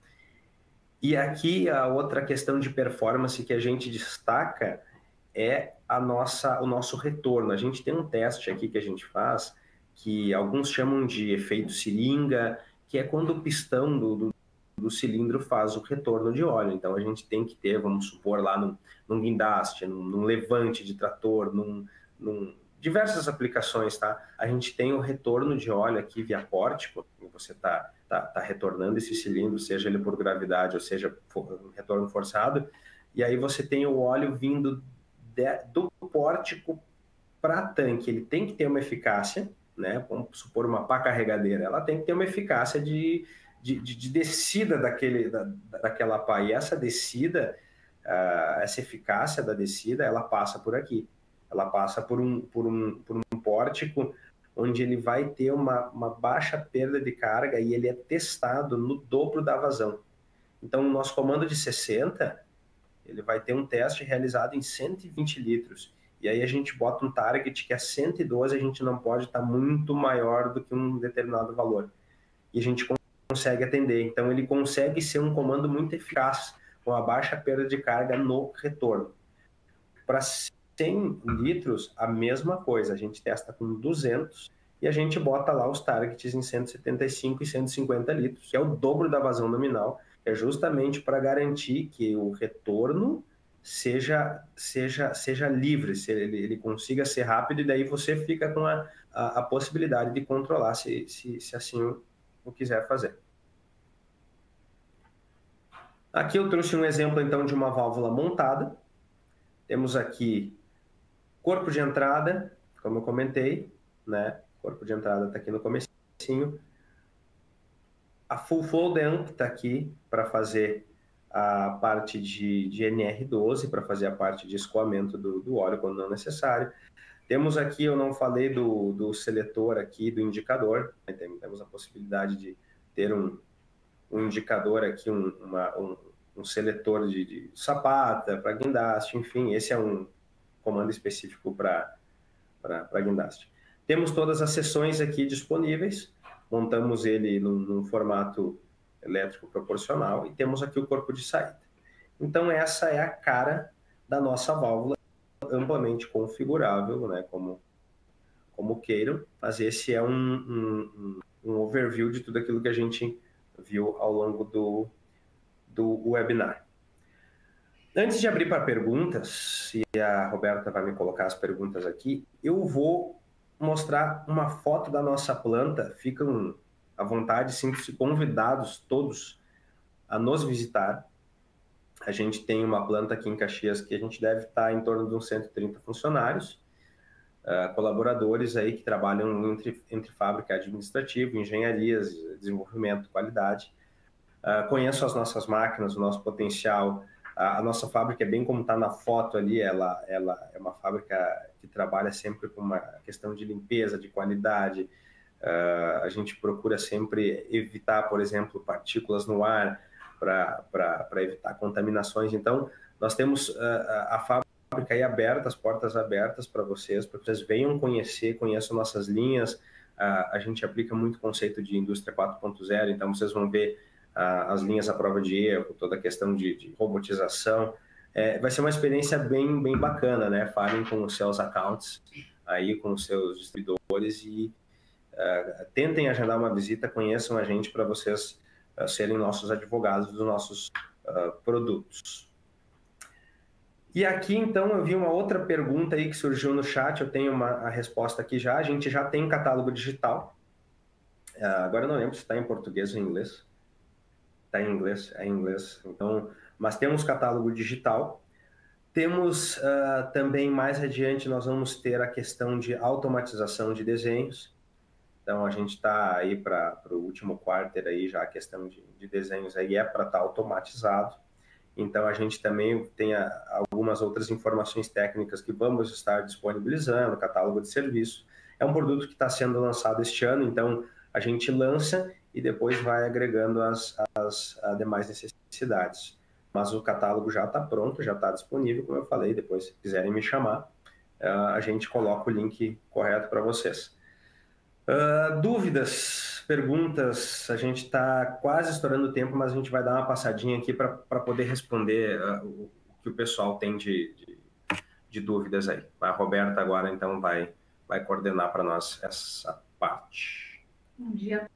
Speaker 3: E aqui a outra questão de performance que a gente destaca é a nossa, o nosso retorno. A gente tem um teste aqui que a gente faz, que alguns chamam de efeito seringa, que é quando o pistão do, do, do cilindro faz o retorno de óleo. Então a gente tem que ter, vamos supor, lá num, num guindaste, num, num levante de trator, num, num, diversas aplicações, tá? A gente tem o retorno de óleo aqui via pórtico, e você está tá, tá retornando esse cilindro, seja ele por gravidade ou seja for, um retorno forçado, e aí você tem o óleo vindo de, do pórtico para tanque. Ele tem que ter uma eficácia, né? Vamos supor uma pá carregadeira, ela tem que ter uma eficácia de, de, de, de descida daquele, da, daquela pá, e essa descida, uh, essa eficácia da descida, ela passa por aqui. Ela passa por um, por um, por um pórtico onde ele vai ter uma, uma baixa perda de carga e ele é testado no dobro da vazão. Então, o nosso comando de sessenta, ele vai ter um teste realizado em cento e vinte litros. E aí a gente bota um target que é cento e doze, a gente não pode estar muito maior do que um determinado valor. E a gente consegue atender. Então, ele consegue ser um comando muito eficaz, com a baixa perda de carga no retorno. Para cem litros, a mesma coisa, a gente testa com duzentos e a gente bota lá os targets em cento e setenta e cinco e cento e cinquenta litros, que é o dobro da vazão nominal, é justamente para garantir que o retorno seja, seja, seja livre, se ele, ele consiga ser rápido, e daí você fica com a, a, a possibilidade de controlar se, se, se assim o quiser fazer. Aqui eu trouxe um exemplo então de uma válvula montada. Temos aqui corpo de entrada, como eu comentei, né? Corpo de entrada está aqui no comecinho. A full flow dump está aqui para fazer a parte de, de N R doze, para fazer a parte de escoamento do, do óleo quando não necessário. Temos aqui, eu não falei do, do seletor aqui, do indicador. Temos a possibilidade de ter um, um indicador aqui, um, uma, um, um seletor de, de sapata, para guindaste, enfim, esse é um comando específico para guindaste. Temos todas as seções aqui disponíveis, montamos ele num, num formato elétrico proporcional e temos aqui o corpo de saída. Então essa é a cara da nossa válvula, amplamente configurável, né, como, como queiram, mas esse é um, um, um overview de tudo aquilo que a gente viu ao longo do, do webinar. Antes de abrir para perguntas, e a Roberta vai me colocar as perguntas aqui, eu vou mostrar uma foto da nossa planta. Ficam à vontade, sintam-se convidados todos a nos visitar. A gente tem uma planta aqui em Caxias que a gente deve estar em torno de uns cento e trinta funcionários, uh, colaboradores aí que trabalham entre, entre fábrica administrativa, engenharias, desenvolvimento, qualidade. Uh, conheço as nossas máquinas, o nosso potencial. A, a nossa fábrica é bem como está na foto ali, ela, ela é uma fábrica que trabalha sempre com uma questão de limpeza, de qualidade. Uh, a gente procura sempre evitar, por exemplo, partículas no ar, para evitar contaminações. Então, nós temos uh, a fábrica aí aberta, as portas abertas para vocês, para que vocês venham conhecer, conheçam nossas linhas. Uh, a gente aplica muito conceito de indústria quatro ponto zero, então vocês vão ver uh, as linhas à prova de erro, toda a questão de, de robotização. É, vai ser uma experiência bem, bem bacana, né? Falem com os seus accounts, aí, com os seus distribuidores e uh, tentem agendar uma visita, conheçam a gente para vocês Uh, serem nossos advogados dos nossos uh, produtos. E aqui, então, eu vi uma outra pergunta aí que surgiu no chat, eu tenho uma, a resposta aqui já. A gente já tem um catálogo digital. Uh, agora eu não lembro se está em português ou em inglês. Está em inglês, é em inglês. Então, mas temos catálogo digital. Temos uh, também, mais adiante, nós vamos ter a questão de automatização de desenhos. Então, a gente está aí para o último quarter aí, já a questão de, de desenhos aí é para estar tá automatizado. Então, a gente também tem a, algumas outras informações técnicas que vamos estar disponibilizando, catálogo de serviço. É um produto que está sendo lançado este ano, então a gente lança e depois vai agregando as, as, as demais necessidades. Mas o catálogo já está pronto, já está disponível, como eu falei, depois se quiserem me chamar, a gente coloca o link correto para vocês. Uh, dúvidas, perguntas, a gente está quase estourando o tempo, mas a gente vai dar uma passadinha aqui para poder responder uh, o, o que o pessoal tem de, de, de dúvidas aí. A Roberta agora, então, vai, vai coordenar para nós essa parte.
Speaker 4: Bom dia.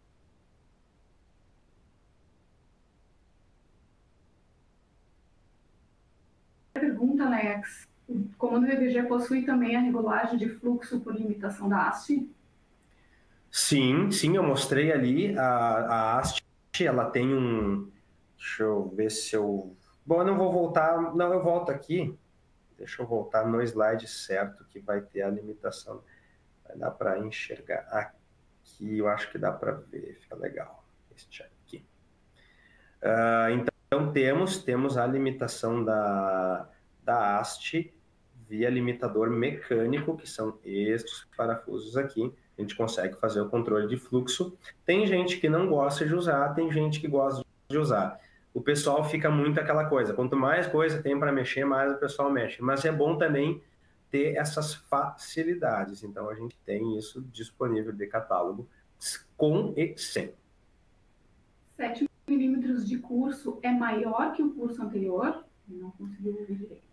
Speaker 4: Pergunta, Alex. O comando D V G possui também a regulagem de fluxo por limitação da A S T I?
Speaker 3: Sim, sim, eu mostrei ali a, a A S T I, ela tem um... Deixa eu ver se eu... Bom, eu não vou voltar... Não, eu volto aqui. Deixa eu voltar no slide certo, que vai ter a limitação. Vai dar para enxergar aqui, eu acho que dá para ver, fica legal. Este aqui. Uh, então, temos, temos a limitação da, da A S T I via limitador mecânico, que são estes parafusos aqui. A gente consegue fazer o controle de fluxo. Tem gente que não gosta de usar, tem gente que gosta de usar. O pessoal fica muito aquela coisa, quanto mais coisa tem para mexer, mais o pessoal mexe. Mas é bom também ter essas facilidades. Então, a gente tem isso disponível de catálogo, com e sem.
Speaker 4: sete milímetros de curso é maior que o curso anterior? Não conseguiu ouvir direito.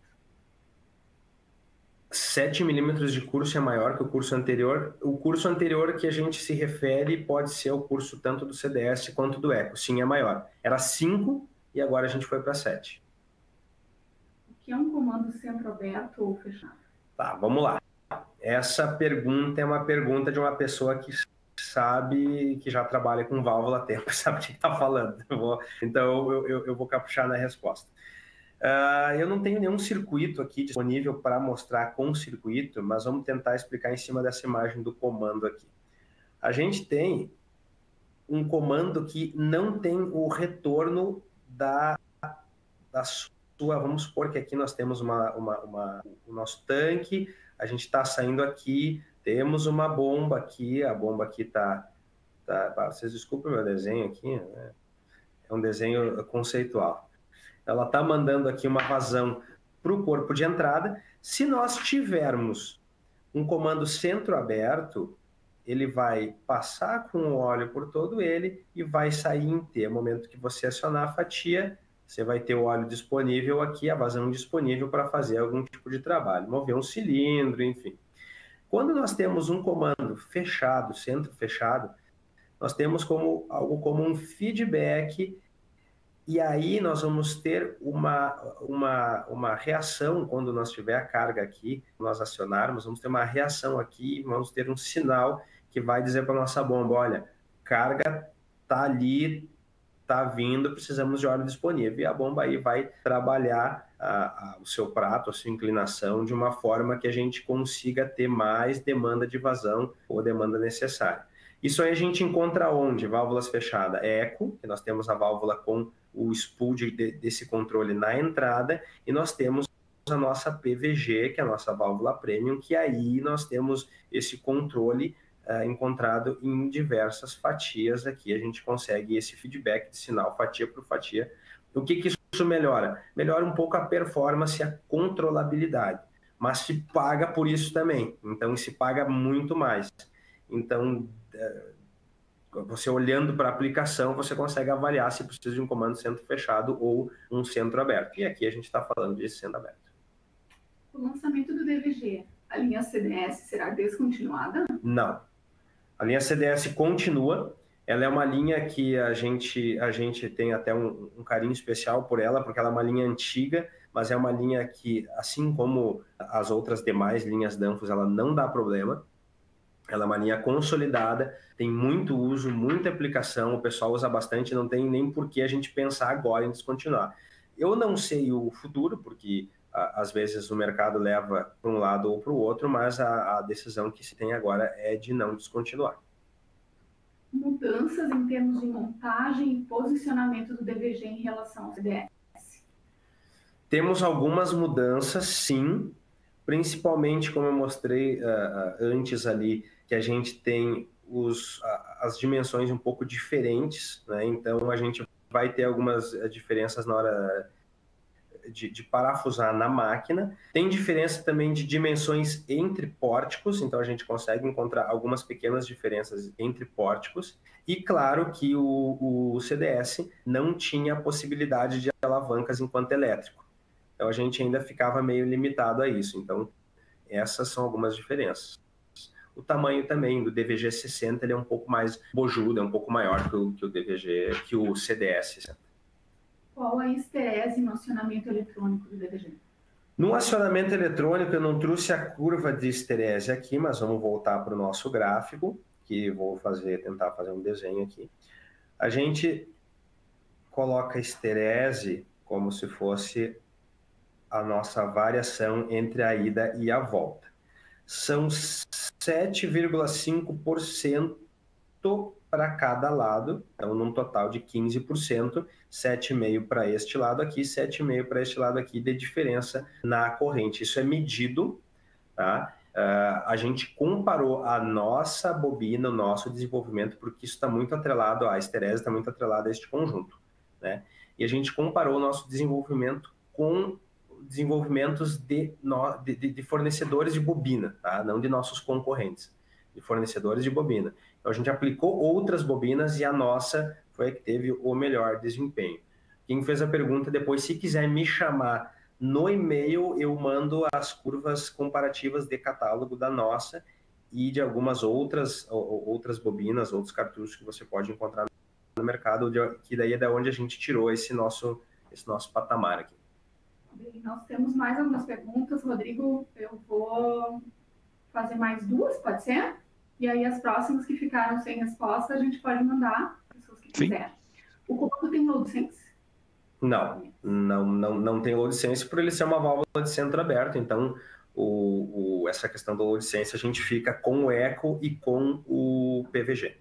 Speaker 3: sete milímetros de curso é maior que o curso anterior. O curso anterior que a gente se refere pode ser o curso tanto do C D S quanto do Eco. Sim, é maior. Era cinco e agora a gente foi para sete.
Speaker 4: O que é um comando centro aberto ou fechado? Tá,
Speaker 3: vamos lá. Essa pergunta é uma pergunta de uma pessoa que sabe, que já trabalha com válvula há tempo, sabe o que está falando. Eu vou, então, eu, eu, eu vou caprichar na resposta. Uh, eu não tenho nenhum circuito aqui disponível para mostrar com circuito, mas vamos tentar explicar em cima dessa imagem do comando aqui. A gente tem um comando que não tem o retorno da, da sua... Vamos supor que aqui nós temos uma, uma, uma, o nosso tanque, a gente está saindo aqui, temos uma bomba aqui, a bomba aqui está... Tá, vocês desculpem o meu desenho aqui, né? É um desenho conceitual. Ela está mandando aqui uma vazão para o corpo de entrada. Se nós tivermos um comando centro aberto, ele vai passar com o óleo por todo ele e vai sair em T. No momento que você acionar a fatia, você vai ter o óleo disponível aqui, a vazão disponível para fazer algum tipo de trabalho, mover um cilindro, enfim. Quando nós temos um comando fechado, centro fechado, nós temos como, algo como um feedback. E aí nós vamos ter uma, uma, uma reação, quando nós tiver a carga aqui, nós acionarmos, vamos ter uma reação aqui, vamos ter um sinal que vai dizer para a nossa bomba, olha, carga está ali, está vindo, precisamos de óleo disponível. E a bomba aí vai trabalhar a, a, o seu prato, a sua inclinação, de uma forma que a gente consiga ter mais demanda de vazão ou demanda necessária. Isso aí a gente encontra onde? Válvulas fechadas. Eco, que nós temos a válvula com o spool de, desse controle na entrada, e nós temos a nossa P V G, que é a nossa válvula premium, que aí nós temos esse controle uh, encontrado em diversas fatias. Aqui a gente consegue esse feedback de sinal fatia por fatia. O que, que isso melhora? Melhora um pouco a performance e a controlabilidade, mas se paga por isso também, então se paga muito mais. Então, uh, você olhando para a aplicação, você consegue avaliar se precisa de um comando centro fechado ou um centro aberto. E aqui a gente está falando de centro aberto.
Speaker 4: O lançamento do D V G, a linha C D S será descontinuada?
Speaker 3: Não. A linha C D S continua. Ela é uma linha que a gente, a gente tem até um, um carinho especial por ela, porque ela é uma linha antiga, mas é uma linha que, assim como as outras demais linhas Danfoss, ela não dá problema. Ela é uma linha consolidada, tem muito uso, muita aplicação, o pessoal usa bastante, não tem nem por que a gente pensar agora em descontinuar. Eu não sei o futuro, porque às vezes o mercado leva para um lado ou para o outro, mas a, a decisão que se tem agora é de não descontinuar.
Speaker 4: Mudanças em termos de montagem e posicionamento do D V G em relação ao C D S?
Speaker 3: Temos algumas mudanças, sim, principalmente como eu mostrei uh, antes ali, que a gente tem os, uh, as dimensões um pouco diferentes, né? Então a gente vai ter algumas diferenças na hora De, de parafusar na máquina. Tem diferença também de dimensões entre pórticos, então a gente consegue encontrar algumas pequenas diferenças entre pórticos. E claro que o, o C D S não tinha a possibilidade de alavancas enquanto elétrico. Então a gente ainda ficava meio limitado a isso. Então essas são algumas diferenças. O tamanho também do D V G sessenta ele é um pouco mais bojudo, é um pouco maior que o, que o D V G, que o C D S sessenta.
Speaker 4: Qual a esterese no acionamento eletrônico do D V G?
Speaker 3: No acionamento eletrônico, eu não trouxe a curva de esterese aqui, mas vamos voltar para o nosso gráfico, que vou fazer, tentar fazer um desenho aqui. A gente coloca a esterese como se fosse a nossa variação entre a ida e a volta. São sete vírgula cinco por cento para cada lado, então num total de quinze por cento, sete vírgula cinco por cento para este lado aqui, sete vírgula cinco por cento para este lado aqui de diferença na corrente. Isso é medido, tá? Uh, a gente comparou a nossa bobina, o nosso desenvolvimento, porque isso está muito atrelado, a esterese está muito atrelada a este conjunto, né? E a gente comparou o nosso desenvolvimento com desenvolvimentos de, no, de, de fornecedores de bobina, tá? Não de nossos concorrentes, de fornecedores de bobina. Então, a gente aplicou outras bobinas e a nossa foi a que teve o melhor desempenho. Quem fez a pergunta depois, se quiser me chamar no e-mail, eu mando as curvas comparativas de catálogo da nossa e de algumas outras, outras bobinas, outros cartuchos que você pode encontrar no mercado, que daí é da onde a gente tirou esse nosso, esse nosso patamar aqui.
Speaker 4: Bem, nós temos mais algumas perguntas, Rodrigo. Eu vou fazer mais duas, pode ser? E aí as próximas que ficaram sem resposta, a gente pode mandar para pessoas que quiserem. O comando tem load sense?
Speaker 3: Não, não, não, não tem load sense por ele ser uma válvula de centro aberto. Então, o, o, essa questão do load sense a gente fica com o Eco e com o P V G.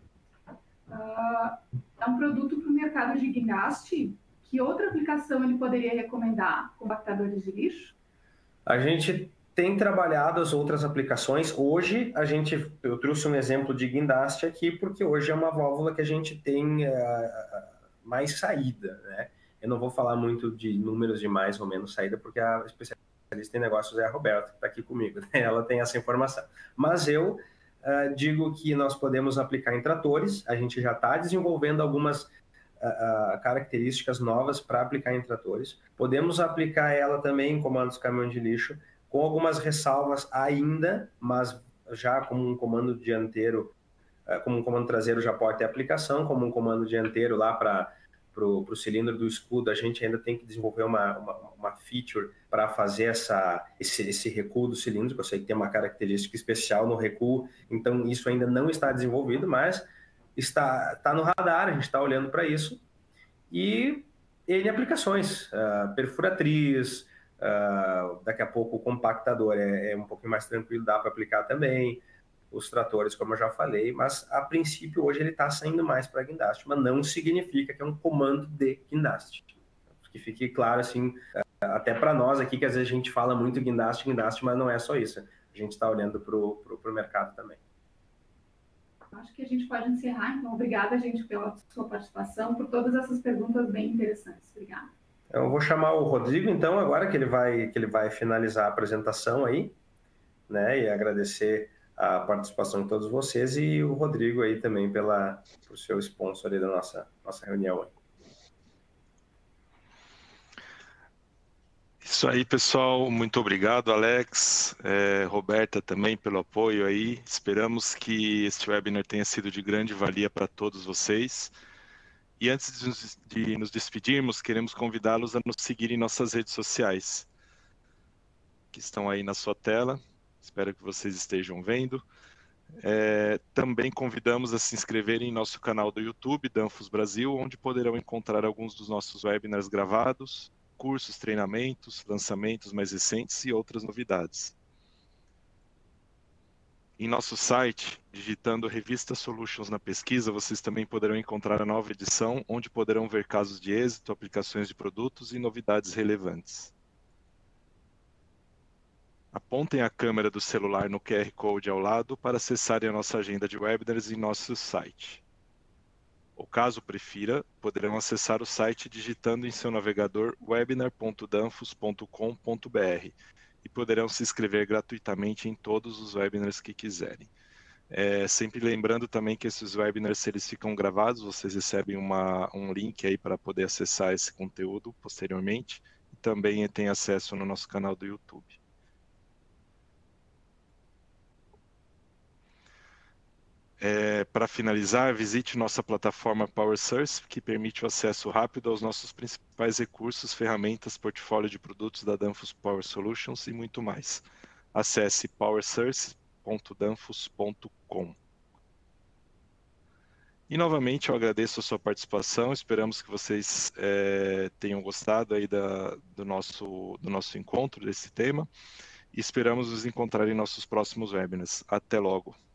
Speaker 4: Uh, é um produto para o mercado de guindaste. Que outra aplicação ele poderia recomendar? Compactadores de lixo? A
Speaker 3: gente tem trabalhado as outras aplicações. Hoje, a gente, eu trouxe um exemplo de guindaste aqui, porque hoje é uma válvula que a gente tem uh, mais saída, né? Eu não vou falar muito de números de mais ou menos saída, porque a especialista em negócios é a Roberta, que está aqui comigo, né? Ela tem essa informação. Mas eu uh, digo que nós podemos aplicar em tratores, a gente já está desenvolvendo algumas uh, uh, características novas para aplicar em tratores. Podemos aplicar ela também em comandos caminhão de lixo, com algumas ressalvas ainda, mas já como um comando dianteiro, uh, como um comando traseiro já pode ter aplicação, como um comando dianteiro lá para para o cilindro do escudo, a gente ainda tem que desenvolver uma, uma, uma feature para fazer essa, esse, esse recuo do cilindro, que eu sei que tem uma característica especial no recuo, então isso ainda não está desenvolvido, mas está, está no radar, a gente está olhando para isso. e N aplicações, uh, perfuratriz, uh, daqui a pouco o compactador é, é um pouquinho mais tranquilo, dá para aplicar também, os tratores, como eu já falei, mas a princípio hoje ele está saindo mais para guindaste, mas não significa que é um comando de guindaste. Que fique claro, assim, até para nós aqui, que às vezes a gente fala muito guindaste, guindaste, mas não é só isso. A gente está olhando para o mercado também.
Speaker 4: Acho que a gente pode encerrar, então obrigada, gente, pela sua participação, por todas essas perguntas bem interessantes. Obrigada.
Speaker 3: Eu vou chamar o Rodrigo, então, agora que ele vai, que ele vai finalizar a apresentação aí, né, e agradecer a participação de todos vocês e o Rodrigo aí também pela, por seu sponsor aí da nossa, nossa reunião aí.
Speaker 1: Isso aí, pessoal. Muito obrigado, Alex, é, Roberta também pelo apoio aí. Esperamos que este webinar tenha sido de grande valia para todos vocês. E antes de nos, de nos despedirmos, queremos convidá-los a nos seguir em nossas redes sociais, que estão aí na sua tela. Espero que vocês estejam vendo. É, também convidamos a se inscreverem em nosso canal do YouTube, Danfoss Brasil, onde poderão encontrar alguns dos nossos webinars gravados, cursos, treinamentos, lançamentos mais recentes e outras novidades. Em nosso site, digitando Revista Solutions na pesquisa, vocês também poderão encontrar a nova edição, onde poderão ver casos de êxito, aplicações de produtos e novidades relevantes. Apontem a câmera do celular no Q R Code ao lado para acessarem a nossa agenda de webinars em nosso site. Ou caso prefira, poderão acessar o site digitando em seu navegador webinar ponto danfoss ponto com ponto br e poderão se inscrever gratuitamente em todos os webinars que quiserem. É, sempre lembrando também que esses webinars, eles ficam gravados, vocês recebem uma, um link aí para poder acessar esse conteúdo posteriormente e também tem acesso no nosso canal do YouTube. É, para finalizar, visite nossa plataforma PowerSource, que permite o acesso rápido aos nossos principais recursos, ferramentas, portfólio de produtos da Danfoss Power Solutions e muito mais. Acesse powersource ponto danfoss ponto com. E novamente eu agradeço a sua participação, esperamos que vocês é, tenham gostado aí da, do, nosso, do nosso encontro, desse tema, e esperamos nos encontrar em nossos próximos webinars. Até logo!